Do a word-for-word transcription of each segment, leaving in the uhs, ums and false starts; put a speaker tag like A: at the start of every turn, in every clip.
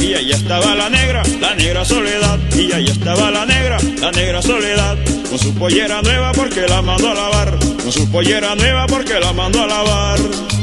A: y ahí estaba la negra, la negra Soledad. Y ahí estaba la negra, la negra Soledad, con su pollera nueva porque la mandó a lavar, con su pollera nueva porque la mandó a lavar.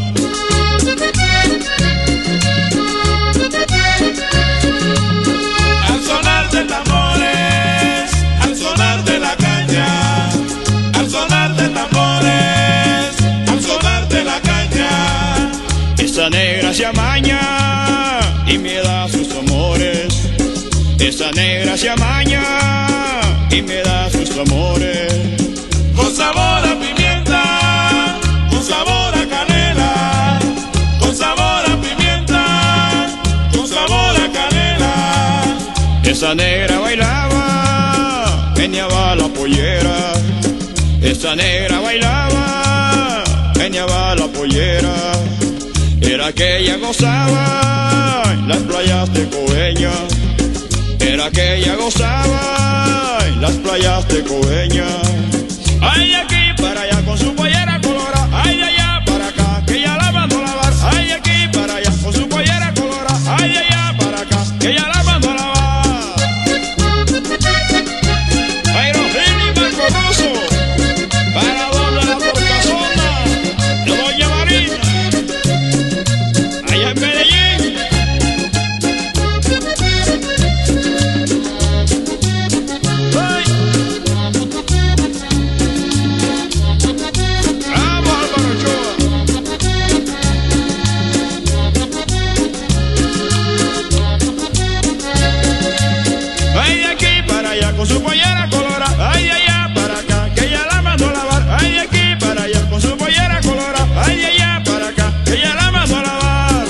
B: Al sonar de tambores, al sonar de la caña, al sonar de tambores, al sonar de la caña,
A: esa negra se amaña y me da sus amores. Esa negra se amaña y me da sus amores.
B: con sabor a pimienta, con sabor a canela, con sabor a pimienta, con sabor a canela.
A: Esa negra bailaba, meneaba la pollera. Esa negra bailaba, meneaba la pollera. Era que ella gozaba en las playas de Coveña. Era que ella gozaba en las playas de Coveña. Ay, de aquí para allá con su pollera colorada. Ay, de allá para acá que ella la mandó a lavar. Ay, de aquí para allá con su pollera colorada. Ay, de allá para acá que ella la mandó a lavar. Jairo Gil y Marco Russo, para donde la porcazona de Doña Marina, allá en Medellín. Ay. Vamos, Álvaro Ochoa. Ay, de aquí para allá con su pollera colorada. Ay, de allá para acá que ella la mandó a lavar. Ay, de aquí para allá con su pollera colorada. Ay, de allá para acá que ella la mandó a lavar.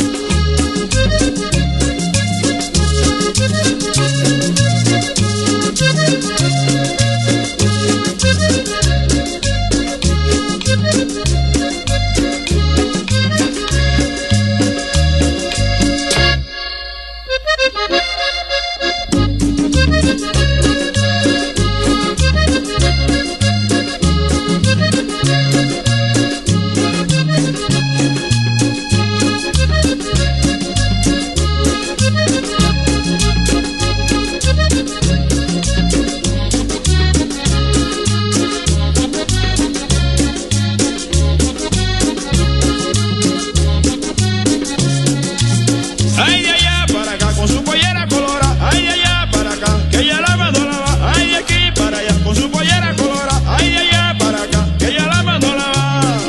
A: Ay, de allá para acá con su pollera colorada. Ay, de allá para acá que ella la mandó a lavar. Ay, de aquí para allá con su pollera colorada. Ay, de allá para acá que ella la mandó a lavar.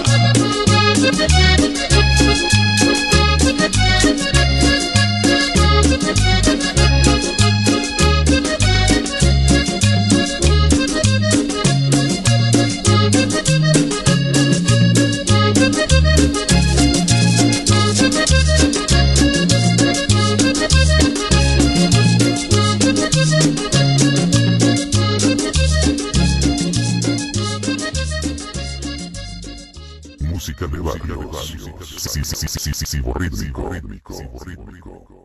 C: Música de barrio, sí, sí, sí, sí, sí, sí, sí, rítmico, rítmico, rítmico.